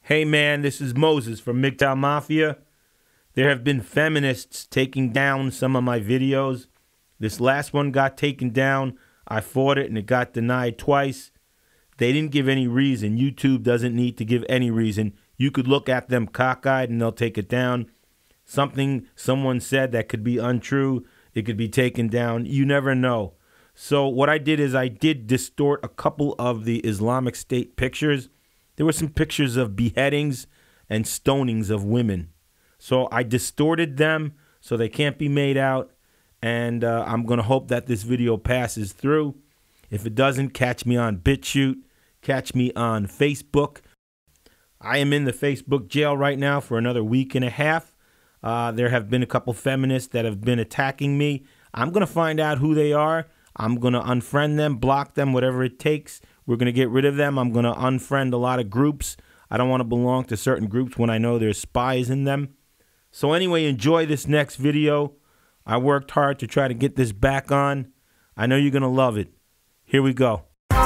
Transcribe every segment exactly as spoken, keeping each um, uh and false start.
Hey man, this is Moses from M G T O W Mafia. There have been feminists taking down some of my videos. This last one got taken down. I fought it and it got denied twice. They didn't give any reason. YouTube doesn't need to give any reason. You could look at them cockeyed and they'll take it down. Something someone said that could be untrue, it could be taken down. You never know. So what I did is I did distort a couple of the Islamic State pictures. There were some pictures of beheadings and stonings of women. So I distorted them so they can't be made out. And uh, I'm going to hope that this video passes through. If it doesn't, catch me on BitChute. Catch me on Facebook. I am in the Facebook jail right now for another week and a half. Uh, there have been a couple feminists that have been attacking me. I'm going to find out who they are. I'm going to unfriend them, block them, whatever it takes. We're going to get rid of them. I'm going to unfriend a lot of groups. I don't want to belong to certain groups when I know there's spies in them. So anyway, enjoy this next video. I worked hard to try to get this back on. I know you're going to love it. Here we go.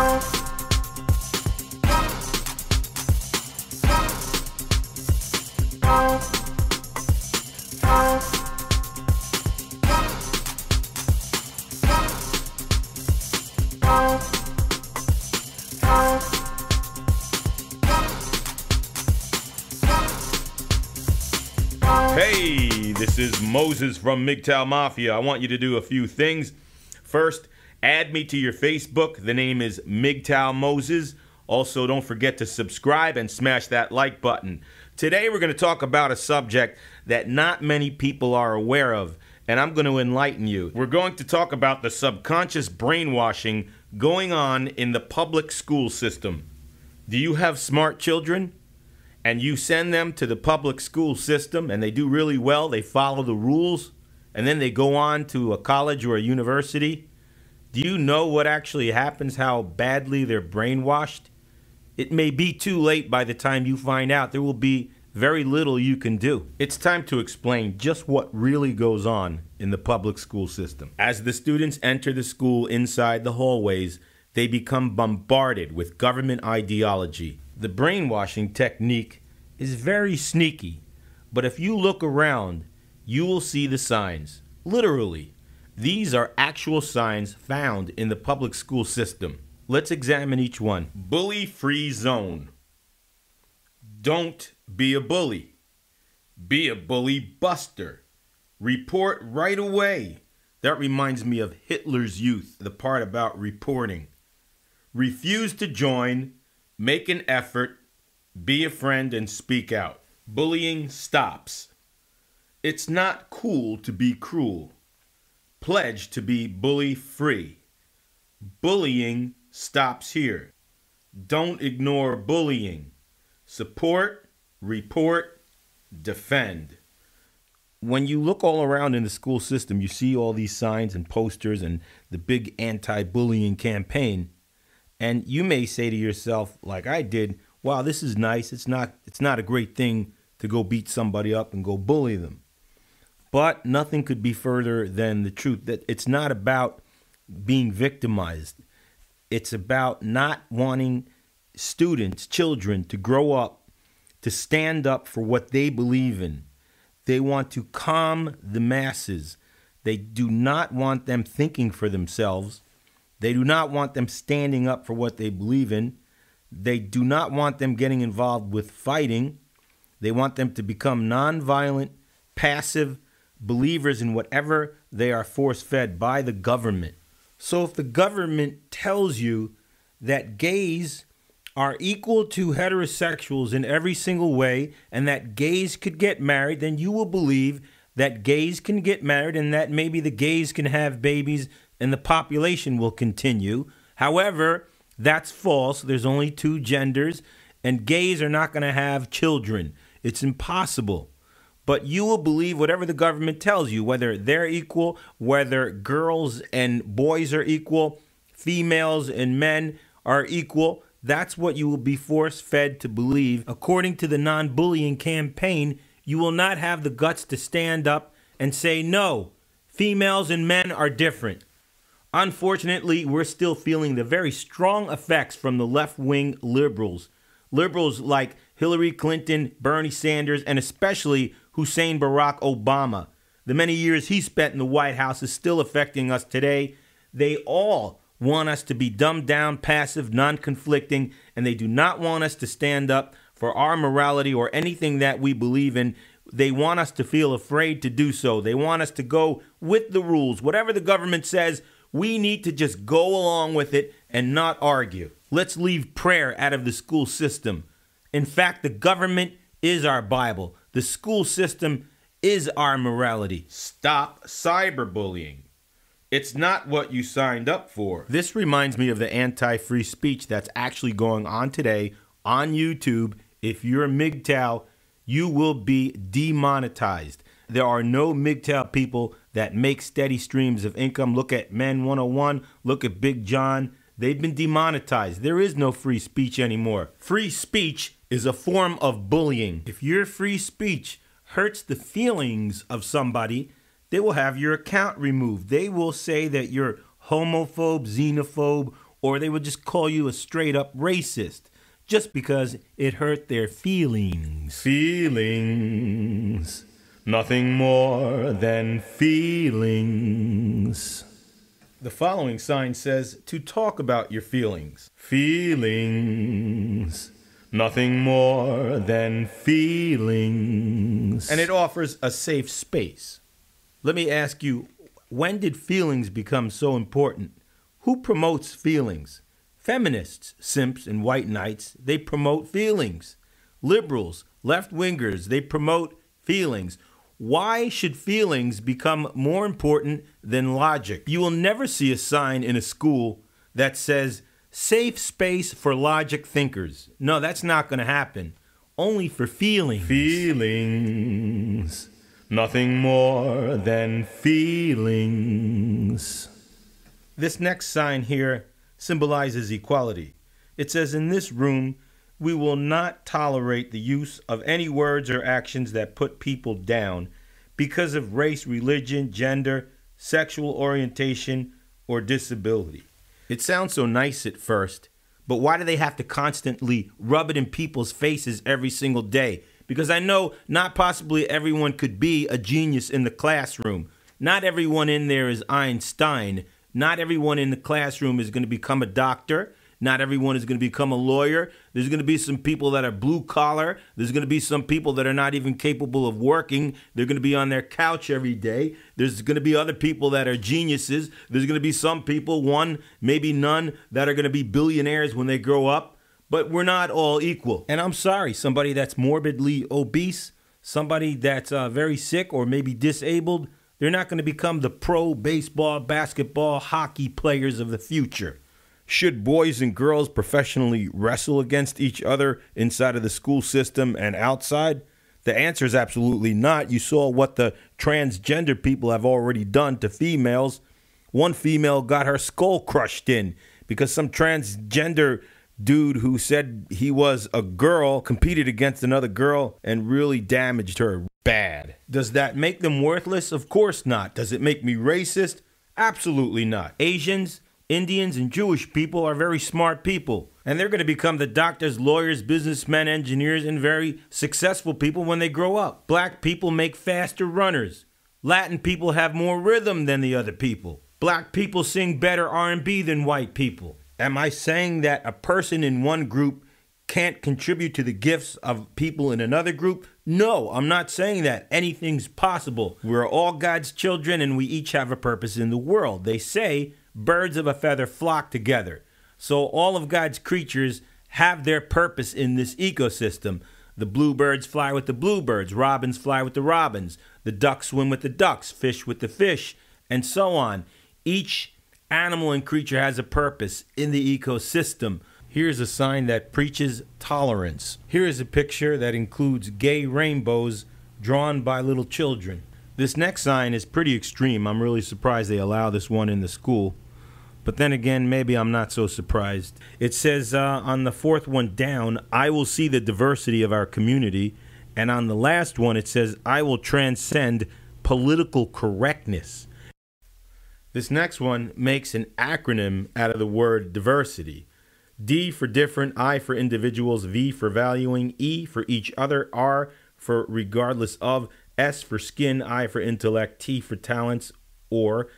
Hey, this is Moses from M G T O W Mafia. I want you to do a few things. First, add me to your Facebook. The name is M G T O W Moses. Also, don't forget to subscribe and smash that like button. Today, we're going to talk about a subject that not many people are aware of, and I'm going to enlighten you. We're going to talk about the subconscious brainwashing going on in the public school system. Do you have smart children? And you send them to the public school system and they do really well, they follow the rules, and then they go on to a college or a university. Do you know what actually happens, how badly they're brainwashed? It may be too late by the time you find out. There will be very little you can do. It's time to explain just what really goes on in the public school system. As the students enter the school inside the hallways, they become bombarded with government ideology. The brainwashing technique is very sneaky, but if you look around, you will see the signs. Literally, these are actual signs found in the public school system. Let's examine each one. Bully-free zone. Don't be a bully. Be a bully buster. Report right away. That reminds me of Hitler's Youth, the part about reporting. Refuse to join. Make an effort, be a friend, and speak out. Bullying stops. It's not cool to be cruel. Pledge to be bully-free. Bullying stops here. Don't ignore bullying. Support, report, defend. When you look all around in the school system, you see all these signs and posters and the big anti-bullying campaign. And you may say to yourself, like I did, wow, this is nice. It's not, it's not a great thing to go beat somebody up and go bully them. But nothing could be further than the truth. That it's not about being victimized. It's about not wanting students, children, to grow up, to stand up for what they believe in. They want to calm the masses. They do not want them thinking for themselves. They do not want them standing up for what they believe in. They do not want them getting involved with fighting. They want them to become nonviolent, passive believers in whatever they are force-fed by the government. So if the government tells you that gays are equal to heterosexuals in every single way and that gays could get married, then you will believe that gays can get married and that maybe the gays can have babies and the population will continue. However, that's false. There's only two genders, and gays are not going to have children. It's impossible. But you will believe whatever the government tells you, whether they're equal, whether girls and boys are equal, females and men are equal. That's what you will be force-fed to believe. According to the non-bullying campaign, you will not have the guts to stand up and say, no, females and men are different. Unfortunately, we're still feeling the very strong effects from the left-wing liberals. Liberals like Hillary Clinton, Bernie Sanders, and especially Hussein Barack Obama. The many years he spent in the White House is still affecting us today. They all want us to be dumbed down, passive, non-conflicting, and they do not want us to stand up for our morality or anything that we believe in. They want us to feel afraid to do so. They want us to go with the rules. Whatever the government says, we need to just go along with it and not argue. Let's leave prayer out of the school system. In fact, the government is our Bible. The school system is our morality. Stop cyberbullying. It's not what you signed up for. This reminds me of the anti-free speech that's actually going on today on YouTube. If you're a M G T O W, you will be demonetized. There are no M G T O W people that make steady streams of income. Look at Men one oh one. Look at Big John. They've been demonetized. There is no free speech anymore. Free speech is a form of bullying. If your free speech hurts the feelings of somebody, they will have your account removed. They will say that you're homophobe, xenophobe, or they will just call you a straight up racist just because it hurt their feelings. Feelings. Nothing more than feelings. The following sign says to talk about your feelings. Feelings. Nothing more than feelings. And it offers a safe space. Let me ask you, when did feelings become so important? Who promotes feelings? Feminists, simps, and white knights, they promote feelings. Liberals, left-wingers, they promote feelings. Why should feelings become more important than logic? You will never see a sign in a school that says, safe space for logic thinkers. No, that's not going to happen. Only for feelings. Feelings. Nothing more than feelings. This next sign here symbolizes equality. It says, in this room, we will not tolerate the use of any words or actions that put people down because of race, religion, gender, sexual orientation, or disability. It sounds so nice at first, but why do they have to constantly rub it in people's faces every single day? Because I know not possibly everyone could be a genius in the classroom. Not everyone in there is Einstein. Not everyone in the classroom is going to become a doctor. Not everyone is going to become a lawyer. There's going to be some people that are blue collar. There's going to be some people that are not even capable of working. They're going to be on their couch every day. There's going to be other people that are geniuses. There's going to be some people, one, maybe none, that are going to be billionaires when they grow up. But we're not all equal. And I'm sorry, somebody that's morbidly obese, somebody that's uh, very sick or maybe disabled, they're not going to become the pro baseball, basketball, hockey players of the future. Should boys and girls professionally wrestle against each other inside of the school system and outside? The answer is absolutely not. You saw what the transgender people have already done to females. One female got her skull crushed in because some transgender dude who said he was a girl competed against another girl and really damaged her bad. Does that make them worthless? Of course not. Does it make me racist? Absolutely not. Asians, Indians, and Jewish people are very smart people, and they're going to become the doctors, lawyers, businessmen, engineers, and very successful people when they grow up. Black people make faster runners. Latin people have more rhythm than the other people. Black people sing better R and B than white people. Am I saying that a person in one group can't contribute to the gifts of people in another group? No, I'm not saying that. Anything's possible. We're all God's children, and we each have a purpose in the world. They say birds of a feather flock together. So all of God's creatures have their purpose in this ecosystem. The bluebirds fly with the bluebirds, robins fly with the robins, the ducks swim with the ducks, fish with the fish, and so on. Each animal and creature has a purpose in the ecosystem. Here's a sign that preaches tolerance. Here is a picture that includes gay rainbows drawn by little children. This next sign is pretty extreme. I'm really surprised they allow this one in the school. But then again, maybe I'm not so surprised. It says uh, on the fourth one down, I will see the diversity of our community. And on the last one, it says, I will transcend political correctness. This next one makes an acronym out of the word diversity. D for different, I for individuals, V for valuing, E for each other, R for regardless of, S for skin, I for intellect, T for talents, or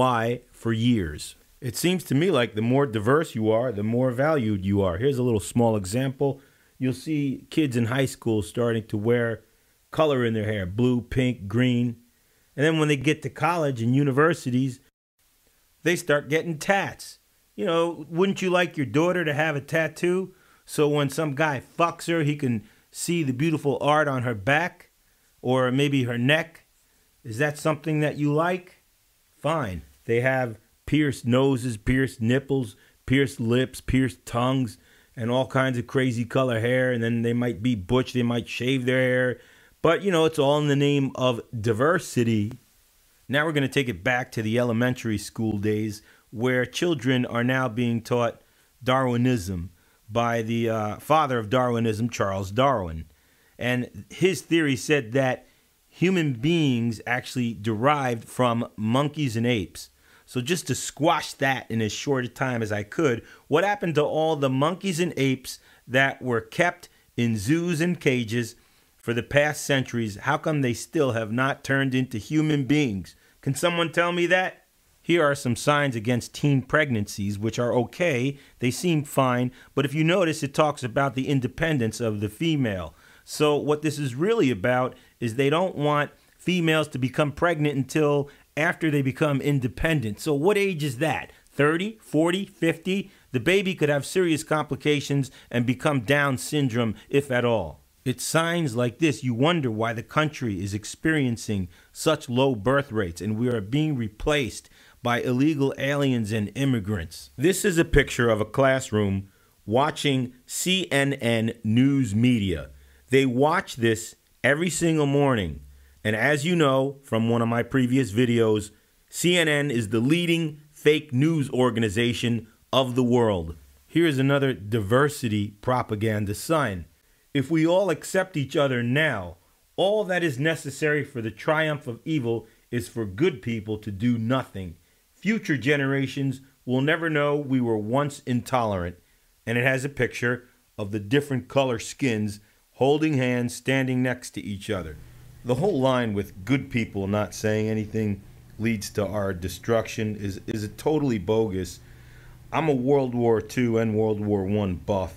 Y for years. It seems to me like the more diverse you are, the more valued you are. Here's a little small example. You'll see kids in high school starting to wear color in their hair, blue, pink, green. And then when they get to college and universities, they start getting tats. You know, wouldn't you like your daughter to have a tattoo? So when some guy fucks her, he can see the beautiful art on her back or maybe her neck. Is that something that you like? Fine. They have pierced noses, pierced nipples, pierced lips, pierced tongues, and all kinds of crazy color hair. And then they might be butch, they might shave their hair. But, you know, it's all in the name of diversity. Now we're going to take it back to the elementary school days where children are now being taught Darwinism by the uh, father of Darwinism, Charles Darwin. And his theory said that human beings actually derived from monkeys and apes. So just to squash that in as short a time as I could, what happened to all the monkeys and apes that were kept in zoos and cages for the past centuries? How come they still have not turned into human beings? Can someone tell me that? Here are some signs against teen pregnancies, which are okay. They seem fine. But if you notice, it talks about the independence of the female. So what this is really about is they don't want females to become pregnant until after they become independent. So what age is that? thirty, forty, fifty? The baby could have serious complications and become Down syndrome, if at all. It's signs like this you wonder why the country is experiencing such low birth rates and we are being replaced by illegal aliens and immigrants. This is a picture of a classroom watching C N N news media. They watch this every single morning. And as you know from one of my previous videos, C N N is the leading fake news organization of the world. Here's another diversity propaganda sign. If we all accept each other now, all that is necessary for the triumph of evil is for good people to do nothing. Future generations will never know we were once intolerant. And it has a picture of the different color skins holding hands, standing next to each other. The whole line with good people not saying anything leads to our destruction is, is a totally bogus. I'm a World War Two and World War One buff.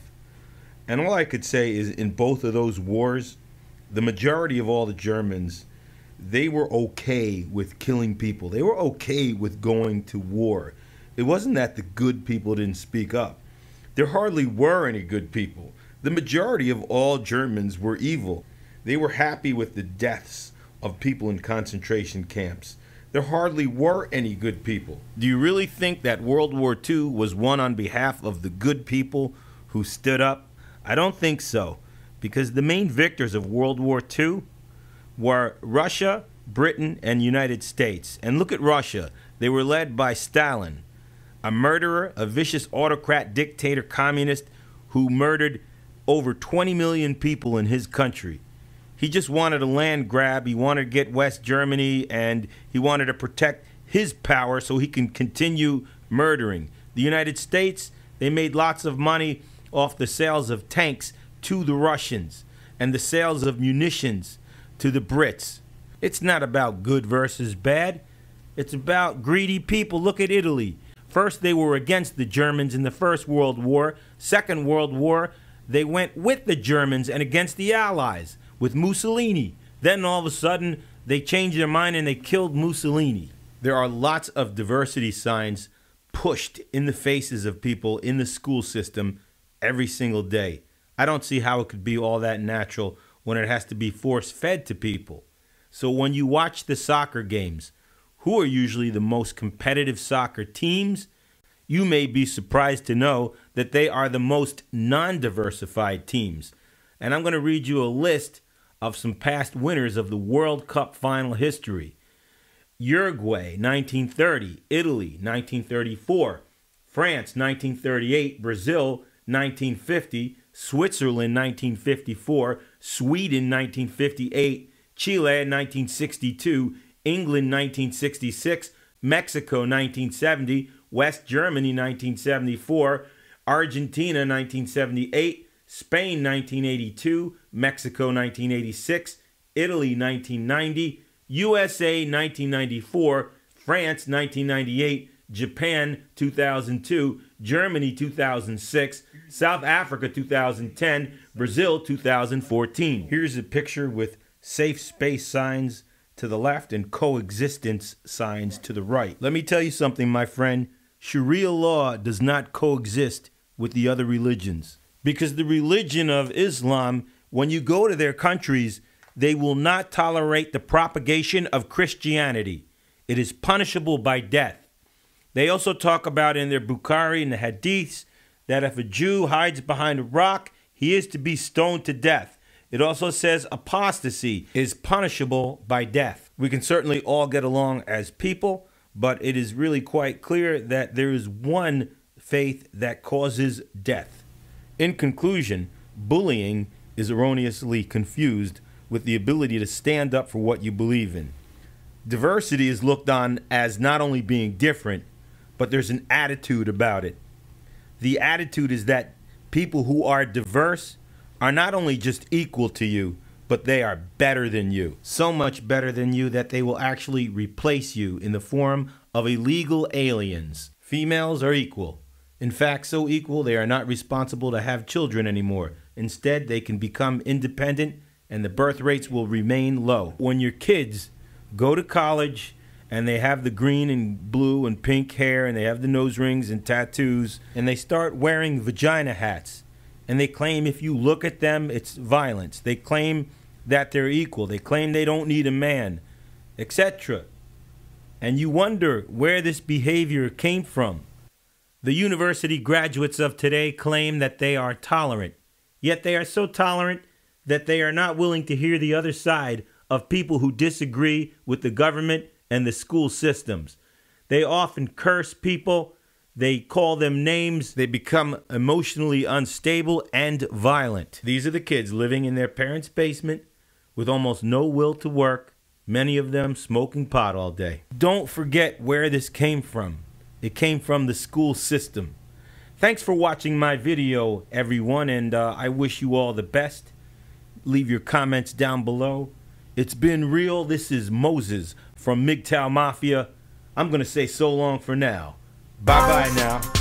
And all I could say is in both of those wars, the majority of all the Germans, they were okay with killing people. They were okay with going to war. It wasn't that the good people didn't speak up. There hardly were any good people. The majority of all Germans were evil. They were happy with the deaths of people in concentration camps. There hardly were any good people. Do you really think that World War Two was won on behalf of the good people who stood up? I don't think so, because the main victors of World War Two were Russia, Britain, and United States. And look at Russia. They were led by Stalin, a murderer, a vicious autocrat, dictator, communist who murdered over twenty million people in his country. He just wanted a land grab. He wanted to get West Germany, and he wanted to protect his power so he can continue murdering. The United States, they made lots of money off the sales of tanks to the Russians and the sales of munitions to the Brits. It's not about good versus bad. It's about greedy people. Look at Italy. First, they were against the Germans in the First World War. Second World War, they went with the Germans and against the Allies with Mussolini. Then all of a sudden, they changed their mind and they killed Mussolini. There are lots of diversity signs pushed in the faces of people in the school system every single day. I don't see how it could be all that natural when it has to be force-fed to people. So when you watch the soccer games, who are usually the most competitive soccer teams? You may be surprised to know that they are the most non-diversified teams. And I'm going to read you a list of some past winners of the World Cup final history. Uruguay, nineteen thirty. Italy, nineteen thirty-four. France, nineteen thirty-eight. Brazil, nineteen fifty. Switzerland, nineteen fifty-four. Sweden, nineteen fifty-eight. Chile, nineteen sixty-two. England, nineteen sixty-six. Mexico, nineteen seventy. West Germany, nineteen seventy-four. Argentina nineteen seventy-eight, Spain nineteen eighty-two, Mexico nineteen eighty-six, Italy nineteen ninety, U S A nineteen ninety-four, France nineteen ninety-eight, Japan two thousand two, Germany two thousand six, South Africa two thousand ten, Brazil two thousand fourteen. Here's a picture with safe space signs to the left and coexistence signs to the right. Let me tell you something, my friend. Sharia law does not coexist with the other religions. Because the religion of Islam, when you go to their countries, they will not tolerate the propagation of Christianity. It is punishable by death. They also talk about in their Bukhari and the Hadiths that if a Jew hides behind a rock, he is to be stoned to death. It also says apostasy is punishable by death. We can certainly all get along as people, but it is really quite clear that there is one faith that causes death. In conclusion, bullying is erroneously confused with the ability to stand up for what you believe in. Diversity is looked on as not only being different, but there's an attitude about it. The attitude is that people who are diverse are not only just equal to you, but they are better than you. So much better than you that they will actually replace you in the form of illegal aliens. Females are equal. In fact, so equal they are not responsible to have children anymore. Instead, they can become independent and the birth rates will remain low. When your kids go to college and they have the green and blue and pink hair and they have the nose rings and tattoos and they start wearing vagina hats, and they claim if you look at them, it's violence. They claim that they're equal. They claim they don't need a man, et cetera. And you wonder where this behavior came from. The university graduates of today claim that they are tolerant, yet they are so tolerant that they are not willing to hear the other side of people who disagree with the government and the school systems. They often curse people. They call them names. They become emotionally unstable and violent. These are the kids living in their parents' basement with almost no will to work, many of them smoking pot all day. Don't forget where this came from. It came from the school system. Thanks for watching my video, everyone, and uh, I wish you all the best. Leave your comments down below. It's been real. This is Moses from M G T O W Mafia. I'm going to say so long for now. Bye-bye now.